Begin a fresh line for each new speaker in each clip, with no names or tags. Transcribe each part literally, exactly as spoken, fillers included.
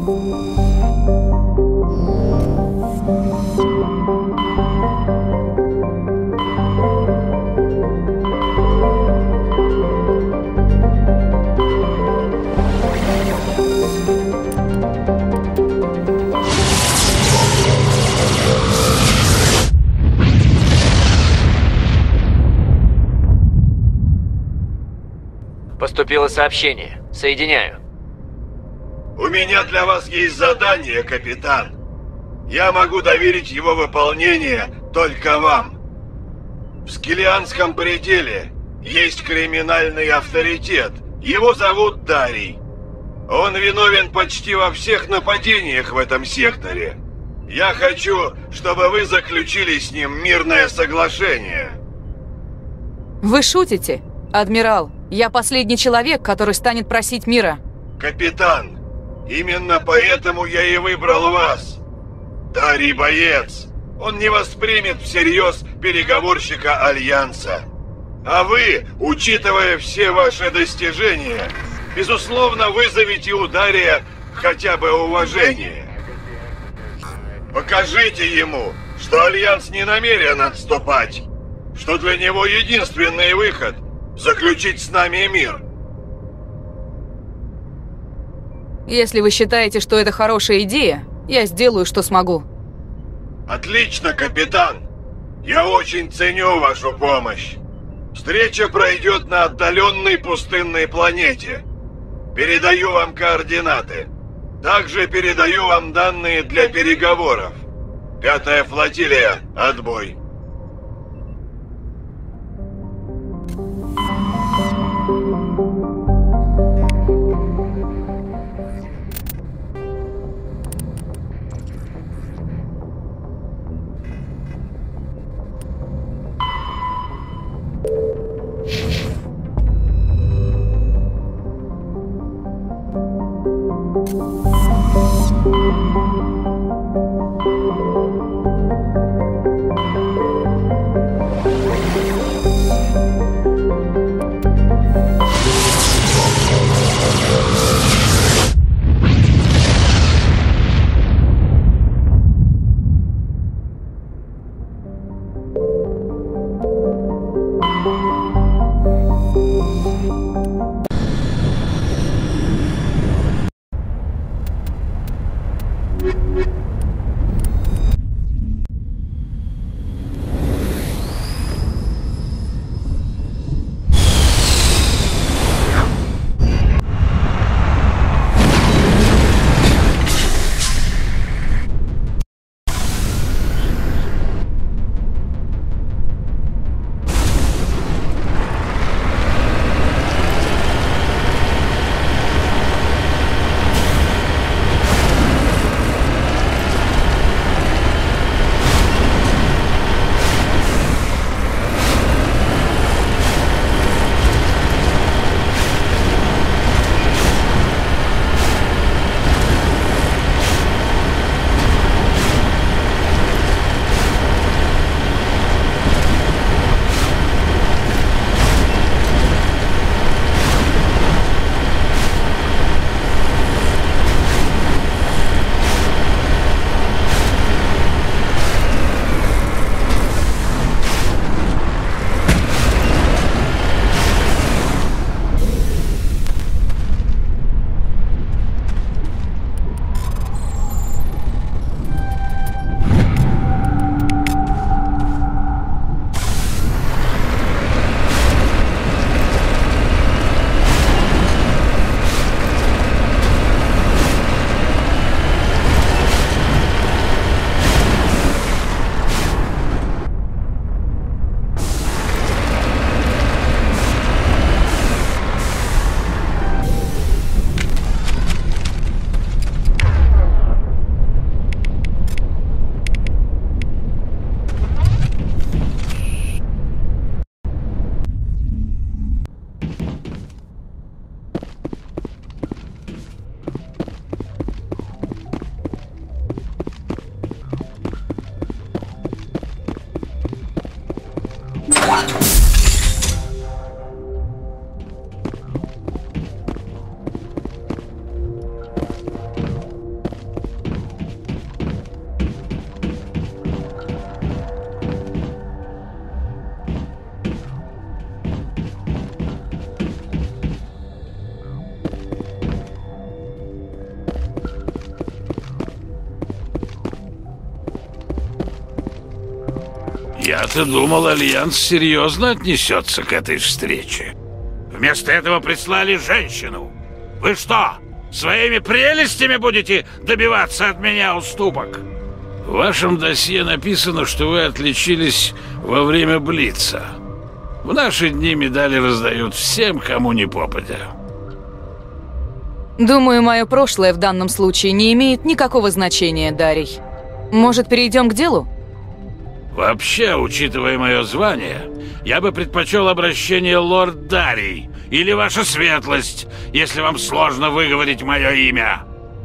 Поступило сообщение. Соединяю.
У меня для вас есть задание, капитан. Я могу доверить его выполнение только вам. В Скеллианском пределе есть криминальный авторитет. Его зовут Дарий. Он виновен почти во всех нападениях в этом секторе. Я хочу, чтобы вы заключили с ним мирное соглашение.
Вы шутите, адмирал? Я последний человек, который станет просить мира.
Капитан, именно поэтому я и выбрал вас. Дарий боец. Он не воспримет всерьез переговорщика Альянса. А вы, учитывая все ваши достижения, безусловно, вызовете у Дария хотя бы уважение. Покажите ему, что Альянс не намерен отступать, что для него единственный выход – заключить с нами мир.
Если вы считаете, что это хорошая идея, я сделаю, что смогу.
Отлично, капитан. Я очень ценю вашу помощь. Встреча пройдет на отдаленной пустынной планете. Передаю вам координаты. Также передаю вам данные для переговоров. Пятая флотилия, отбой.
Я-то думал, Альянс серьезно отнесется к этой встрече. Вместо этого прислали женщину. Вы что, своими прелестями будете добиваться от меня уступок? В вашем досье написано, что вы отличились во время Блица. В наши дни медали раздают всем, кому не попадя.
Думаю, мое прошлое в данном случае не имеет никакого значения, Дарий. Может, перейдем к делу?
Вообще, учитывая мое звание, я бы предпочел обращение лорд Дарий или ваша светлость, если вам сложно выговорить мое имя.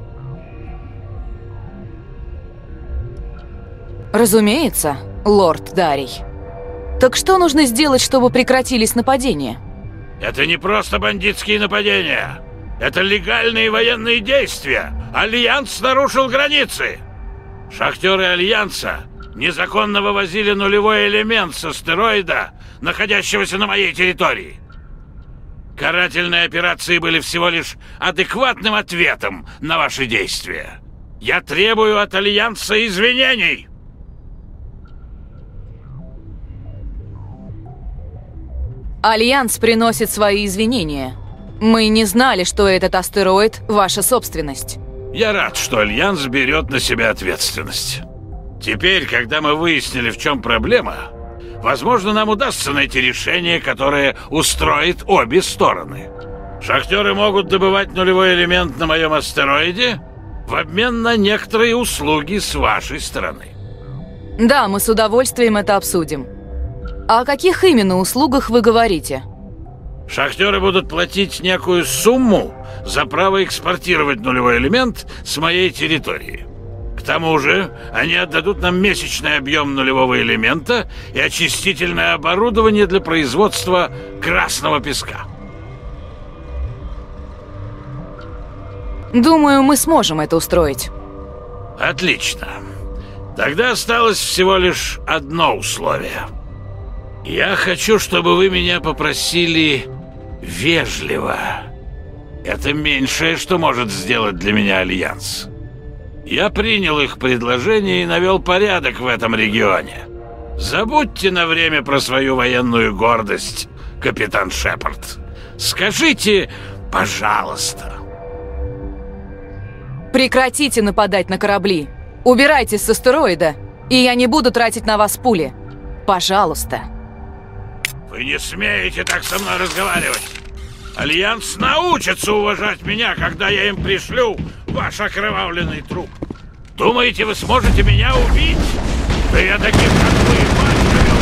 Разумеется, лорд Дарий. Так что нужно сделать, чтобы прекратились нападения?
Это не просто бандитские нападения. Это легальные военные действия. Альянс нарушил границы. Шахтеры Альянса незаконно вывозили нулевой элемент с астероида, находящегося на моей территории. Карательные операции были всего лишь адекватным ответом на ваши действия. Я требую от Альянса извинений.
Альянс приносит свои извинения. Мы не знали, что этот астероид – ваша собственность.
Я рад, что Альянс берет на себя ответственность. Теперь, когда мы выяснили, в чем проблема, возможно, нам удастся найти решение, которое устроит обе стороны. Шахтеры могут добывать нулевой элемент на моем астероиде в обмен на некоторые услуги с вашей стороны.
Да, мы с удовольствием это обсудим. О каких именно услугах вы говорите?
Шахтеры будут платить некую сумму за право экспортировать нулевой элемент с моей территории. К тому же, они отдадут нам месячный объем нулевого элемента и очистительное оборудование для производства красного песка.
Думаю, мы сможем это устроить.
Отлично. Тогда осталось всего лишь одно условие. Я хочу, чтобы вы меня попросили вежливо. Это меньшее, что может сделать для меня Альянс. Я принял их предложение и навел порядок в этом регионе. Забудьте на время про свою военную гордость, капитан Шепард. Скажите, пожалуйста.
Прекратите нападать на корабли. Убирайтесь с астероида, и я не буду тратить на вас пули. Пожалуйста.
Вы не смеете так со мной разговаривать. Альянс научится уважать меня, когда я им пришлю ваш окровавленный труп. Думаете, вы сможете меня убить? Да я таким, как вы, мать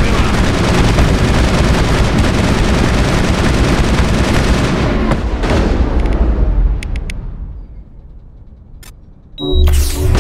убила.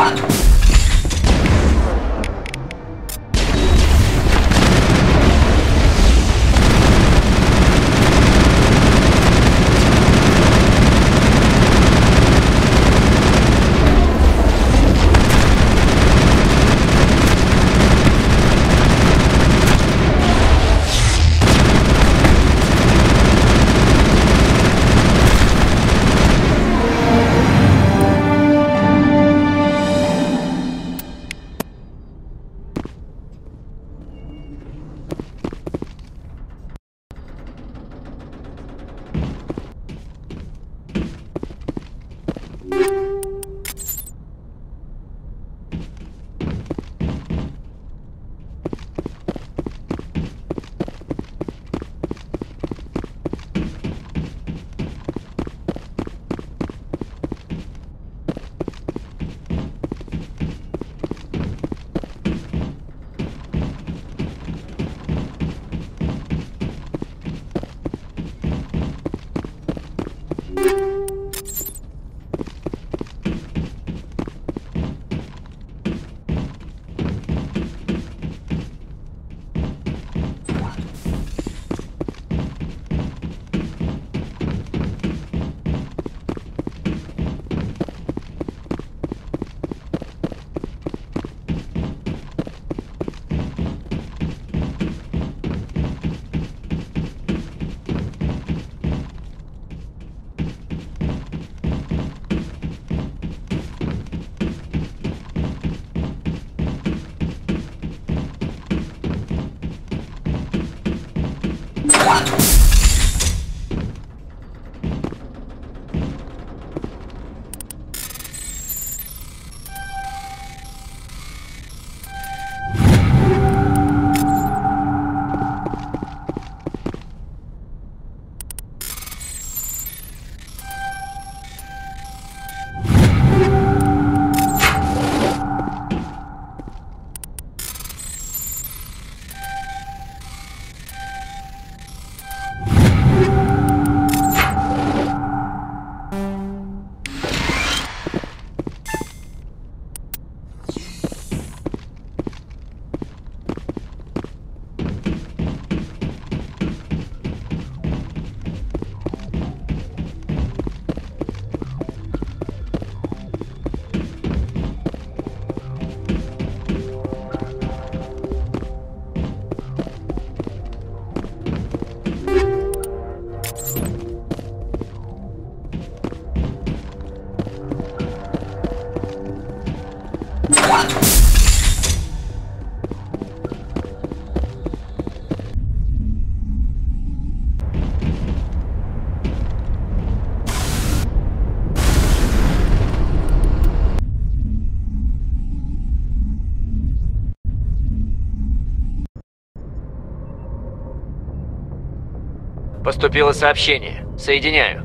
Поступило сообщение. Соединяю.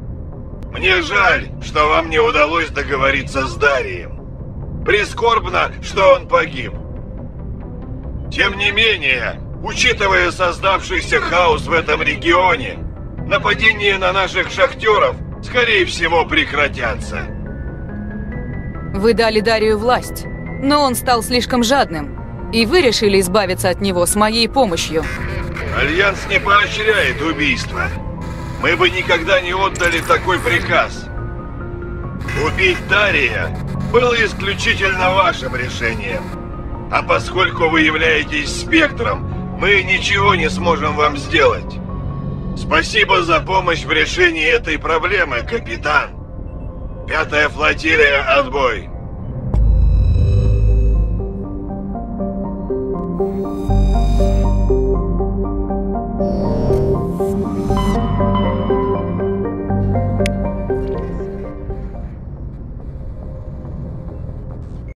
Мне жаль, что вам не удалось договориться с Дарием. Прискорбно, что он погиб. Тем не менее, учитывая создавшийся хаос в этом регионе, нападения на наших шахтеров, скорее всего, прекратятся.
Вы дали Дарию власть, но он стал слишком жадным, и вы решили избавиться от него с моей помощью.
Альянс не поощряет убийства. Мы бы никогда не отдали такой приказ. Убить Дария было исключительно вашим решением. А поскольку вы являетесь спектром, мы ничего не сможем вам сделать. Спасибо за помощь в решении этой проблемы, капитан. Пятая флотилия, отбой.